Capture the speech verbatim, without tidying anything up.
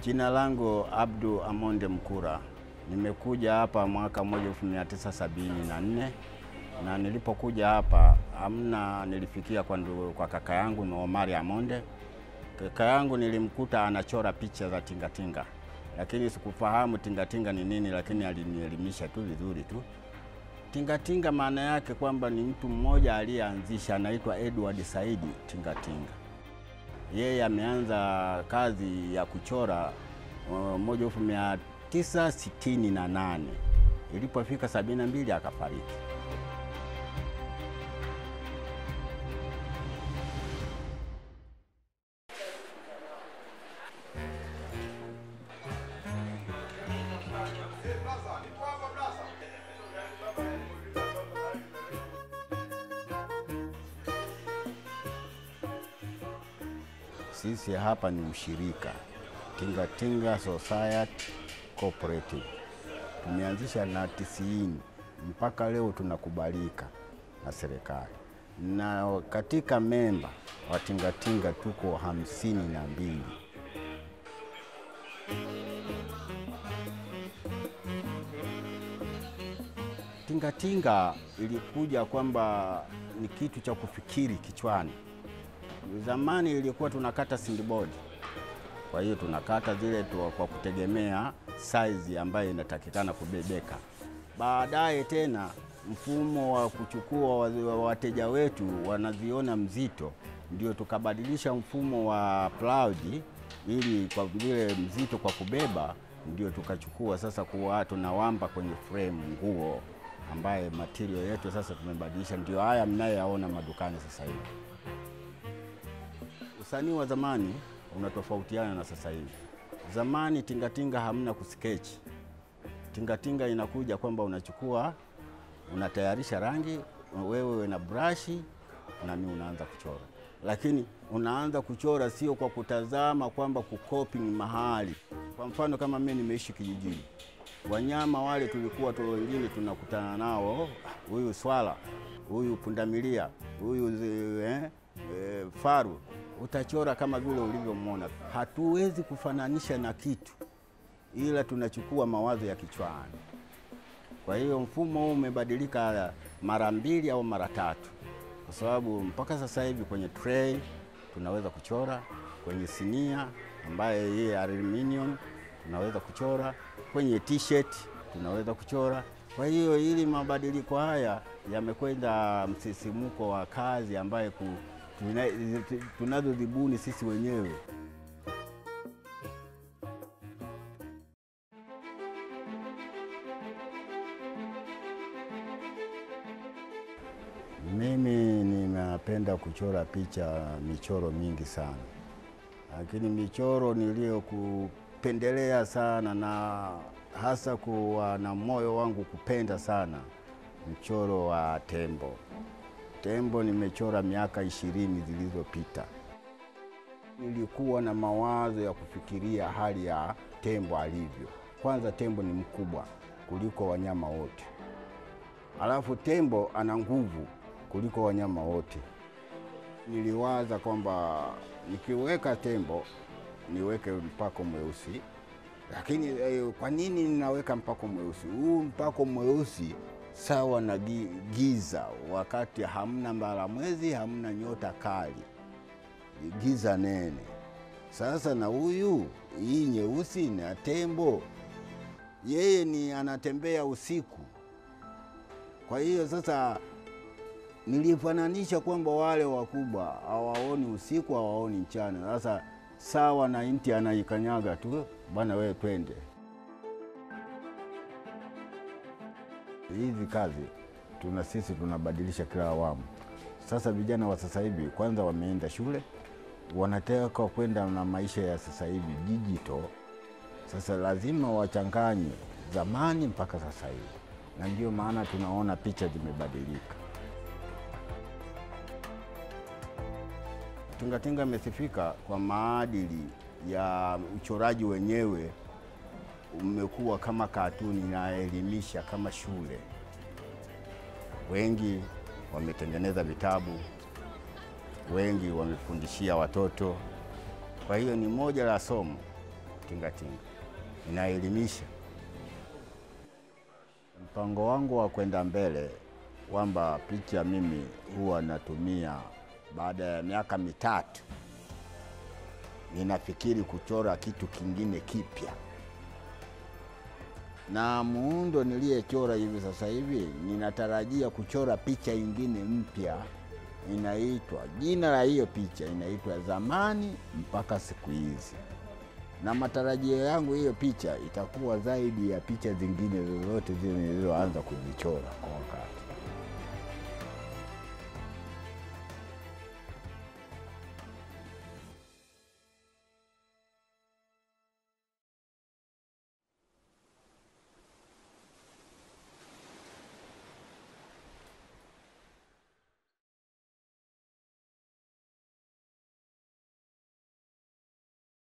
Jina langu Abdul Mkura. Nimekuja hapa mwaka elfu moja mia tisa sabini na nne na nilipokuja hapa amna nilifikia kwa, kwa kaka yangu na Omari Amonde. Kaka yangu nilimkuta anachora picha za Tinga Tinga, lakini sikufahamu Tinga Tinga ni nini, lakini alinielimisha tu vizuri tu. Tinga Tinga maana yake kwamba ni mtu mmoja aliyeanzisha, anaitwa Edward Saidi Tinga Tinga. Yeye ameanza kazi ya kuchora moja elfu moja mia tisa sitini na nane. Ilipofika sabini na mbili akafariki. Sisi hapa ni mshirika Tinga Tinga Society Cooperative. Tumeanzisha na tisini, mpaka leo tunakubalika na serikali. Na katika memba wa Tinga Tinga tuko hamsini na mbili. Tinga Tinga ilikuja kwamba ni kitu cha kufikiri kichwani. Zamani ilikuwa tunakata sindboard. Kwa hiyo tunakata zile tu kwa kutegemea size ambayo inatakikana kubebeka. Baadaye tena mfumo wa kuchukua wateja wetu wanaziona mzito, ndio tukabadilisha mfumo wa plough, ili kwa vile mzito kwa kubeba, ndio tukachukua sasa kuwa tunawamba kwenye frame nguo, ambaye material yetu sasa tumebadilisha, ndio haya mnayoyaona madukani sasa hivi. Usanii wa zamani unatofautiana na sasa hivi. Zamani Tinga Tinga hamna kusketch. Tinga Tinga inakuja kwamba unachukua, unatayarisha rangi, wewe na brush na ni unaanza kuchora. Lakini unaanza kuchora sio kwa kutazama kwamba kukopi mahali. Kwa mfano kama mimi nimeishi kijijini, wanyama wale tulikuwa tu wengine tunakutana nao, huyu swala, huyu pundamilia, huyu eh, eh, faru, utachora kama vile ulivyomwona. Hatuwezi kufananisha na kitu, ila tunachukua mawazo ya kichwani. Kwa hiyo mfumo huu umebadilika mara mbili au mara tatu, kwa sababu mpaka sasa hivi kwenye tray tunaweza kuchora, kwenye sinia ambaye yeye aluminium tunaweza kuchora, kwenye t-shirt tunaweza kuchora. Kwa hiyo ili mabadiliko haya yamekwenda msisimuko wa kazi ambaye ku tunazozibuni sisi wenyewe. Mimi ninapenda kuchora picha, michoro mingi sana. Lakini michoro niliyokupendelea sana na hasa kuwa na moyo wangu kupenda sana, mchoro wa tembo. Tembo nimechora miaka ishirini zilizopita. Nilikuwa na mawazo ya kufikiria hali ya tembo alivyo. Kwanza tembo ni mkubwa kuliko wanyama wote. Alafu tembo ana nguvu kuliko wanyama wote. Niliwaza kwamba nikiweka tembo niweke mpako mweusi. Lakini eh, kwa nini ninaweka mpako mweusi? Huu mpako mweusi sawa na giza, wakati hamna mbalamwezi, hamna nyota kali, giza nene. Sasa na huyu hii nyeusi na tembo, yeye ni anatembea usiku. Kwa hiyo sasa nilifananisha kwamba wale wakubwa hawaoni usiku, hawaoni mchana. Sasa sawa na inti anaikanyaga tu, bwana wewe twende. Hizi kazi tuna sisi tunabadilisha kila awamu. Sasa vijana wa sasa hivi kwanza wameenda shule, wanataka kwenda na maisha ya sasa hivi digital. Sasa lazima wachanganye zamani mpaka sasa hivi, na ndio maana tunaona picha zimebadilika. Tinga Tinga imesifika kwa maadili ya uchoraji wenyewe. Umekuwa kama katuni na elimisha kama shule. Wengi wametengeneza vitabu, wengi wamefundishia watoto. Kwa hiyo ni moja la somo Tinga Tinga, inaelimisha. Mpango wangu wa kwenda mbele kwamba picha mimi huwa natumia baada ya miaka mitatu, ninafikiri kuchora kitu kingine kipya. Na muundo niliyechora hivi sasa hivi, ninatarajia kuchora picha ingine mpya, inaitwa, jina la hiyo picha inaitwa Zamani Mpaka Siku Hizi. Na matarajio yangu hiyo picha itakuwa zaidi ya picha zingine zozote zile nilizoanza kuzichora.